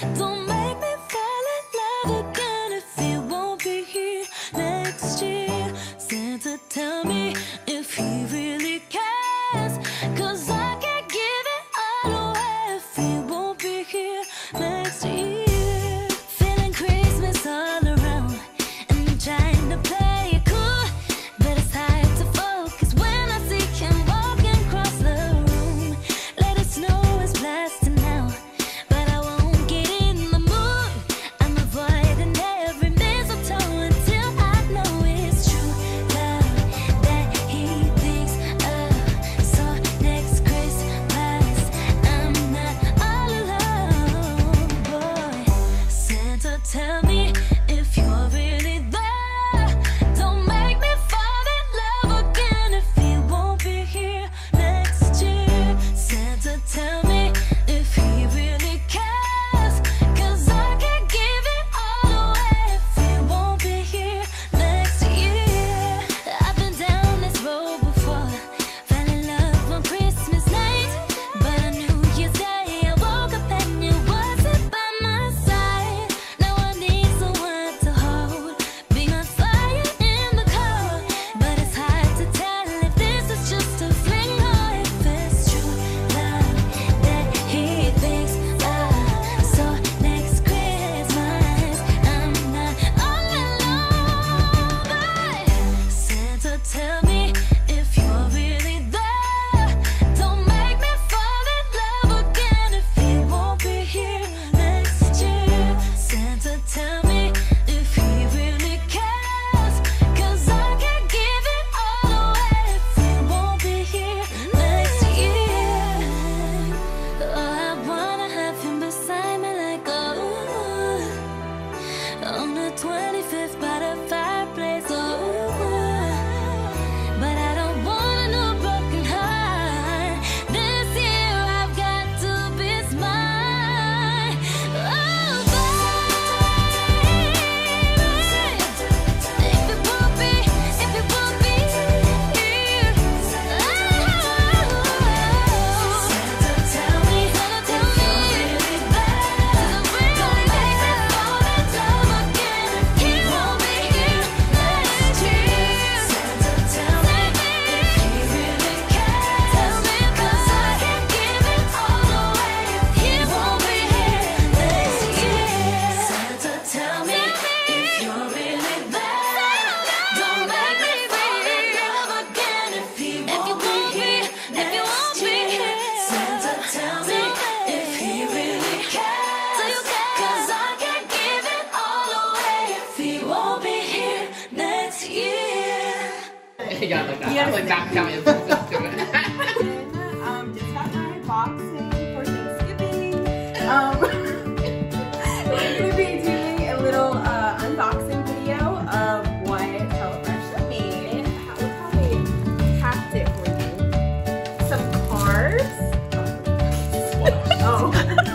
Don't make me fall in love again if he won't be here next year. Santa, tell me if he really cares, 'cause I can't give it all away if he won't be here next year. Feeling Christmas all around, and I'm trying to play it cool, but it's hard to focus when I see him walking across the room. Let it snow is blasting now, but I won't get in the mood. I'm avoiding every mistletoe until I know it's true love that he thinks of. So next Christmas I'm not all alone, boy. Santa, tell me if you're really there. Don't make me fall in love again if he won't be here next year. Santa, tell me if he really cares, 'cause I can't give it all away if he won't be here next year. I've been down this road before, fell in love on Christmas night, but on New Year's Day I woke up and you wasn't by my side. Now I need someone to hold, be my fire in the cold, but it's hard to tell if this is just a fling or if it's true love that he thinks of. So next Christmas I'm not all alone, but Santa, tell me if you're really there. Don't make me fall in love again if he won't be here next year. Santa, tell me if he really cares, 'cause I can't give it all away if he won't be here next year. Oh, I wanna have him beside me like on the 25th by the fireplace. But I don't want no broken heart. This year I've got to be smart. Oh, baby, if it won't be here, Santa, tell me if you're really there. Don't make me fall in love again if he won't be here next year. Santa, tell me if he really cares. Tell me, 'cause I can't give it all away if he won't be here next year. Santa, tell me if you're really there. Don't make me fall in love again if he won't be here next year. Santa, tell me if he really cares, 'cause I can't give it all away if he won't be here next year. Yeah, like that. I was like, that kind of just do it. Just got my boxing for Thanksgiving. We're gonna be doing a little unboxing video of what HelloFresh sent me. Look how they packed it for you. Some cards. Oh.